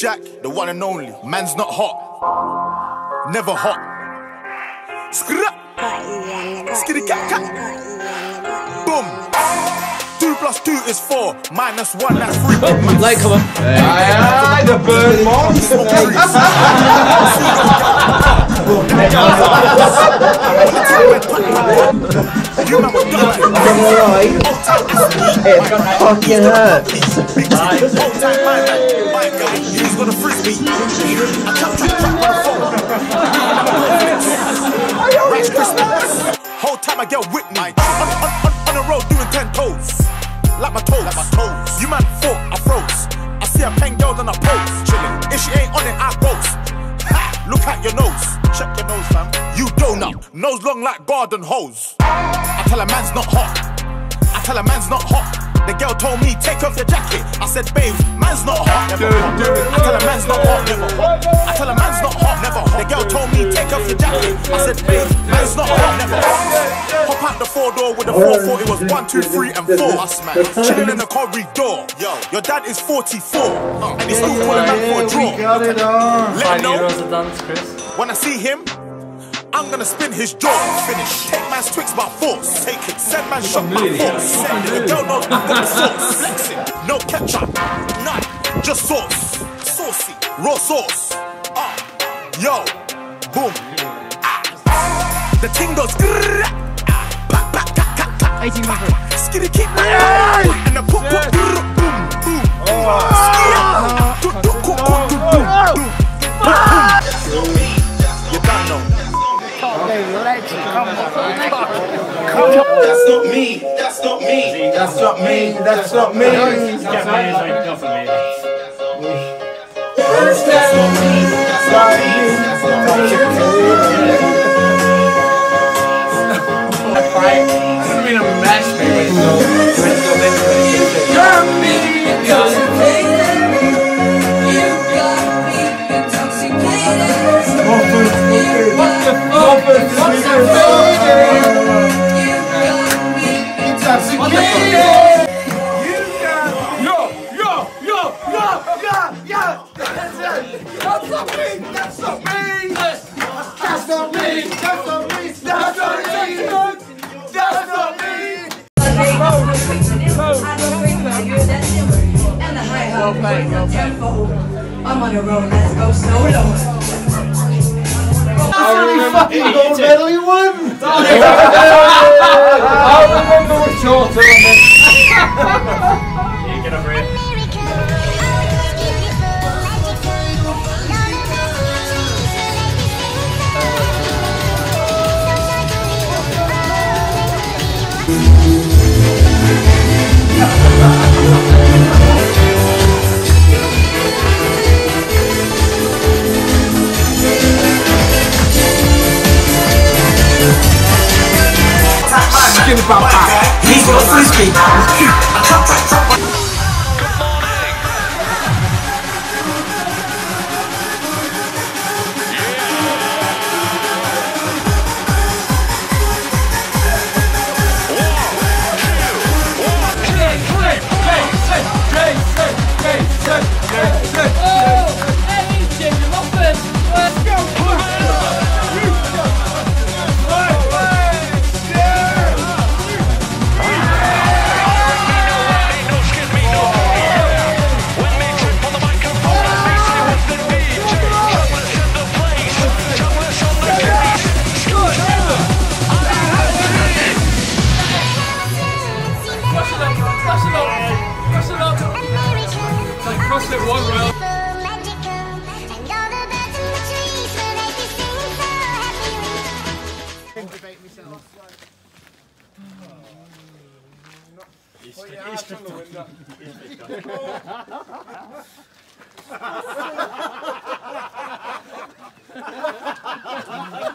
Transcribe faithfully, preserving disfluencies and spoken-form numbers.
Shaq, the one and only. Man's not hot, never hot. Skra, skitty cat cat. Boom. Two plus two is four. Minus one, that's three. Oh, light come on. Aye, aye, the bird monster. It's gonna fucking hurt. He's gonna frisbee. I chop chop chop on the phone. Rice Krispies. Whole time I get with me. On, on, on, on the road doing ten toes. Like my toes. Like my toes. You man fought, I froze. I see a pen girl on a pose. Chillin'. If she ain't on it, I roast. Ha! Look at your nose. Check your nose, fam. You donut. Nose long like garden hose. I tell a man's not hot. I tell a man's not hot. The girl told me, take off your jacket. I said, babe, man's not hot, never hot. I tell a man's not hot, never hot. I tell a man's not hot, never hot. The girl told me, take off your jacket. I said, babe, man's not hot, never hot. Hop out the four door with a four four. It was one, two, three, and four. Chilling in the corridor. Yo, your dad is forty-four, and he's still calling back for a draw. Let him know. When I see him, I'm gonna spin his jaw. Finish. Take man's Twix by force. Take it. Send man shot by force. Send it. The girl knows I've got the sauce. Flexing. No ketchup. None. Just sauce. Saucy. Raw sauce. Ah. Yo. Boom. Ah. The ting goes. Ah. Pack, pack, pack, pack, pack. eighteen months. Skitty keep. And the poop, poop, boom, boom. Skitty. Boom, boom, boom, boom. You don't know. That's not me. That's not me. That's not me. That's not me. That's not me. That's not me. That's not me. I don't mean to mash me, but it's no. You're me. Intoxicated. You got me intoxicated. What the fuck? What's the That's not me! That's not me! That's not me! That's not me! That's not me! That's not me! And the high high tempo. I'm on a roll, let's go solo. How fucking gold medal you won! I remember we're shorter on this. You get over here. He's got a frisbee. He's